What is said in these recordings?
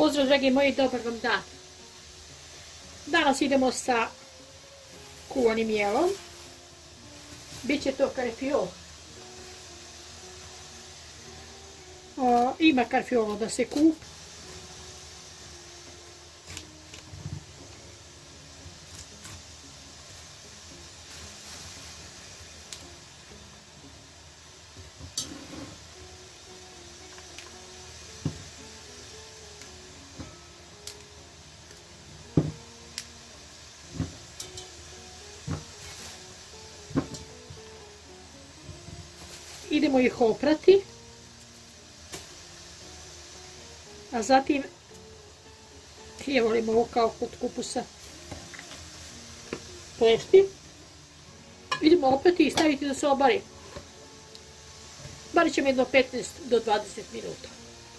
Pozdrav dragi moji, dobar vam dan. Danas idemo sa kuvanim jelom. Biće to karfiol. Ima karfiola da se kupi. Idemo ih oprati, a zatim volimo ovo kao kod kupusa plešti. Idemo oprati i staviti da se obari. Barit ćemo jedno 15 do 20 minuta.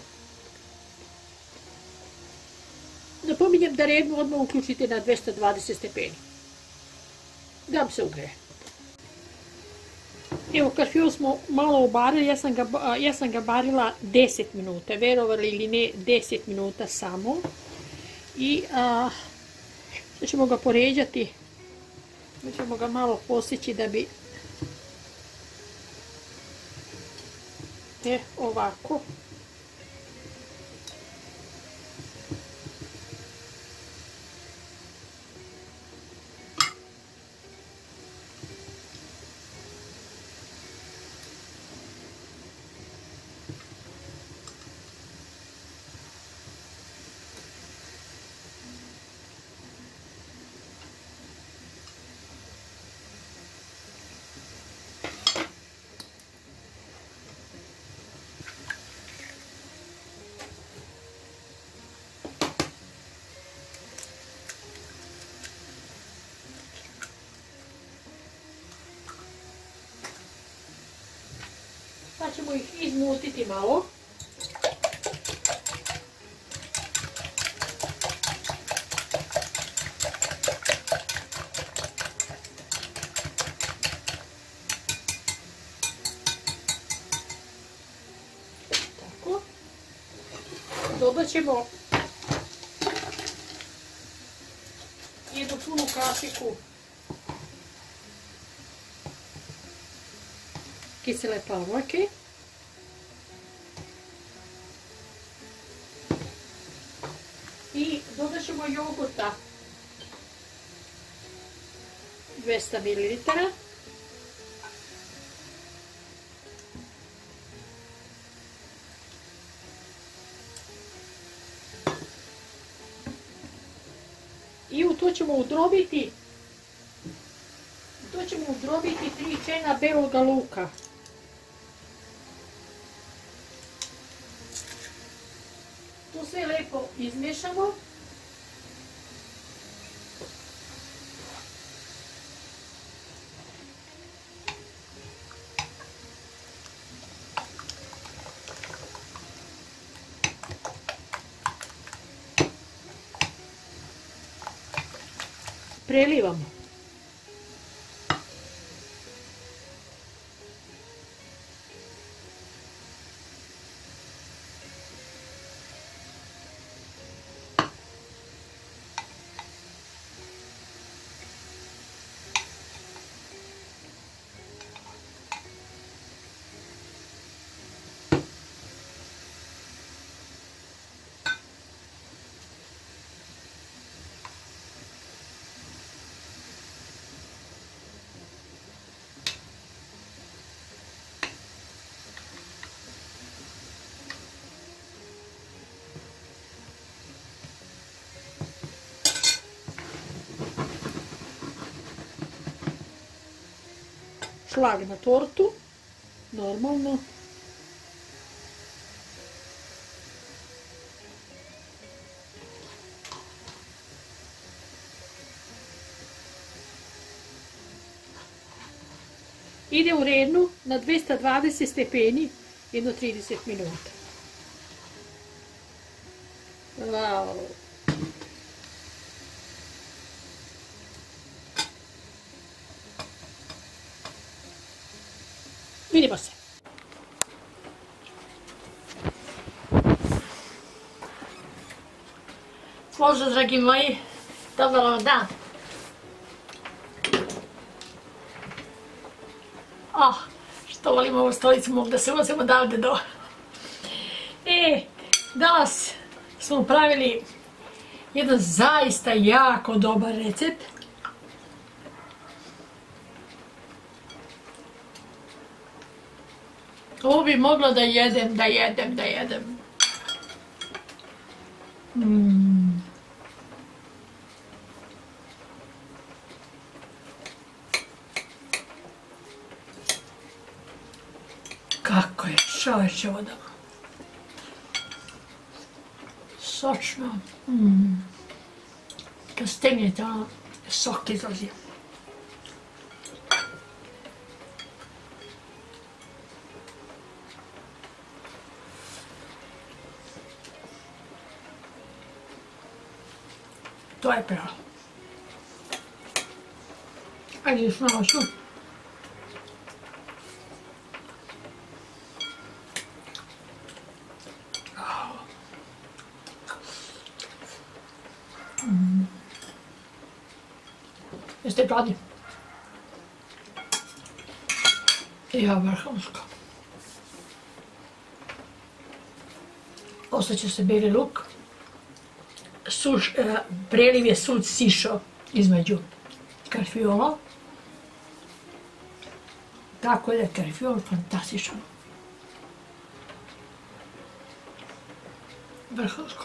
Napominjem da rednu odmah uključite na 220 stepeni. Da vam se ugreje. Evo, karfiol smo malo obarili, ja sam ga barila 10 minuta, verovali ili ne, 10 minuta samo. I sad ćemo ga poređati, mi ćemo ga malo posjeći da bi, ovako. Sad ćemo ih izmutiti malo. Tako. Dodat ćemo jednu punu kašiku kisele pavrike. I dodat ćemo jogurta 200 ml. I u to ćemo udrobiti 3 čena beloga luka. To sve lijepo izmiješamo. Prelivamo. Šlag na tortu, normalno. Ide u rednu na 220 stepeni jedno 30 minuta. Wow. Vidimo se. Pozdrav, dragi moji. Dobar vam dan. Što volim ovu stolicu, mogu da se vozim odavde do... Danas smo pravili jedan zaista jako dobar recept. Ovo bi moglo da jedem. Kako je čoveče ovo dobro. Sočno. Kad stegnete, sok izlazi. To je pravo. Ajde još malo ću. Jeste gladni? Ja, vrhunsko. Ostaće se beli luk. Preliv je sud sišao između karfiola. Tako da je karfiol fantastičan. Vrhunsko.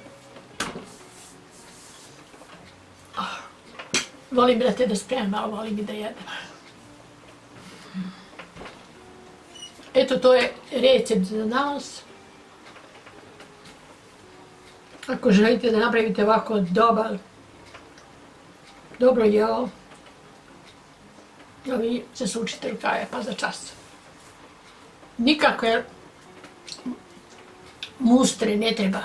Volim, brate, da spremam, ali volim i da jedem. Eto, to je recept za danas. Ako želite da napravite ovako dobro jelo, da vi se sučite rukave pa za čas. Nikakve mustre ne treba.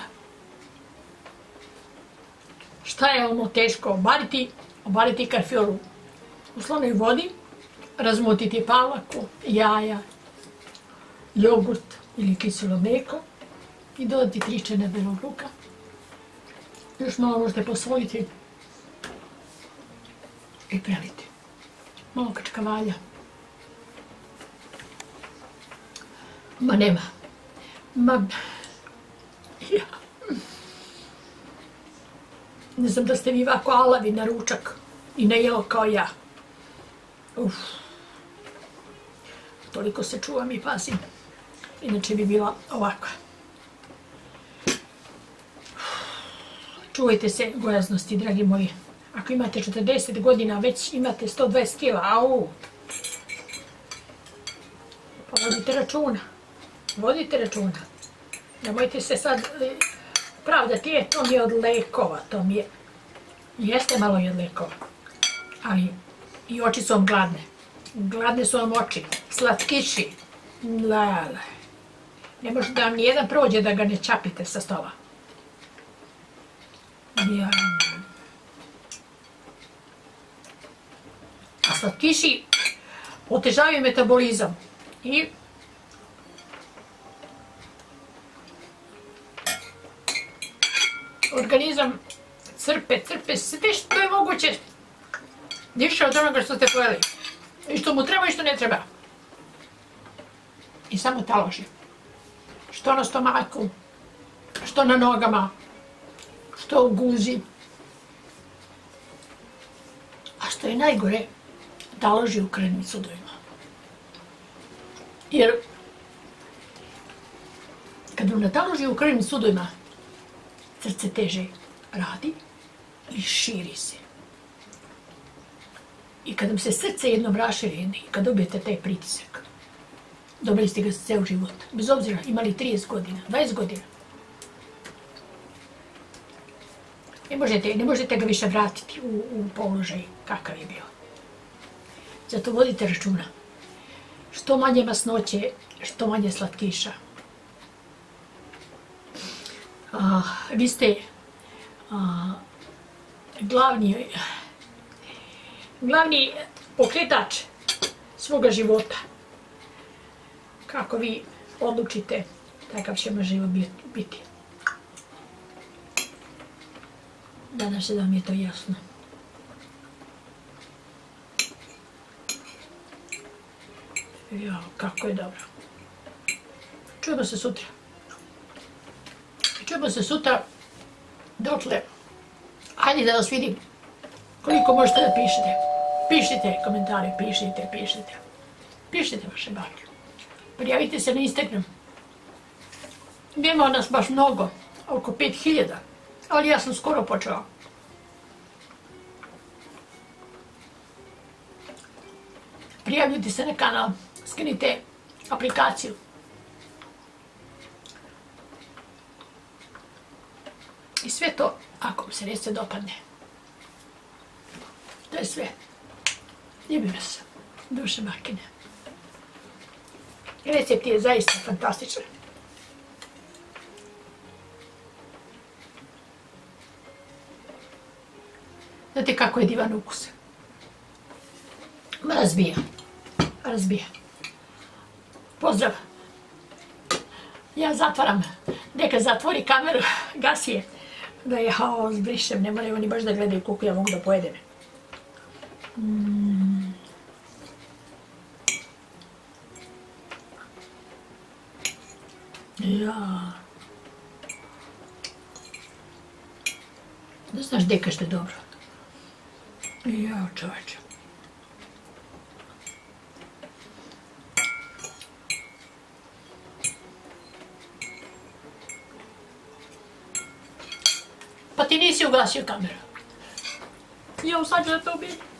Šta je ono teško obariti? Obariti karfiol u slanoj vodi, razmotiti palaku, jaja, jogurt ili kiselo mlijeko i dodati 3 čene belog luka. Još malo možete posoliti i preliti. Malo kačkavalja. Ma nema. Ne znam da ste vi ovako alavi na ručak i na jelo kao ja. Toliko se čuvam i pazim. Inače bi bila ovakva. Čuvajte se gojaznosti, dragi moji. Ako imate 40 godina, već imate 120 kila, pa vodite računa. Nemojte se sad pravdati, to mi je od lekova, jeste malo i od lekova, ali i oči su vam gladne. Gladne su vam oči, slatkiši, ne može da vam nijedan prođe da ga ne čapite sa stola. A slatkiši otežavaju metabolizam i organizam crpe sve što je moguće više od onoga što ste pojeli. I što mu treba i što ne treba. I samo taloži. Što na stomaku, što na nogama, što u guzi. A što je najgore, taloži u krvnim sudovima. Jer kad vam nataloži u krvnim sudovima, srce teže radi i širi se. I kad vam se srce jednom raširi i kad dobijete taj pritisak, dobili ste ga ceo život. Bez obzira imali 30 godina, 20 godina. Ne možete ga više vratiti u položaj kakav je bio. Zato vodite računa. Što manje masnoće, što manje slatkiša. Vi ste glavni pokretač svoga života. Kako vi odlučite, takav će vam život biti. Nadam se da mi je to jasno. Jao, kako je dobro. Čujemo se sutra. Čujemo se sutra. Dotle, hajde da vas vidim koliko možete da pišete. Pišite komentare, pišite. Pišite vaše bake. Prijavite se na Instagram. Nema nas baš mnogo, oko 5000, ali ja sam skoro počela. Prijavljujte se na kanal, skinite aplikaciju. I sve to, ako vam se recept dopadne. To je sve. Ljubim vas, duše makine. Recept je zaista fantastičan. Znate kako je divan ukus. Razbija. Pozdrav. Ja zatvaram. Neka zatvori kameru, gasi je. Da je haos, brišem, ne moraju oni baš da gledaju koliko ja mogu da pojedem. Ja. Ne znaš gdje kažete dobro. Ja, čovječe. Pa ti nisi ugasio kameru. Ja, sad ću da to ubijem.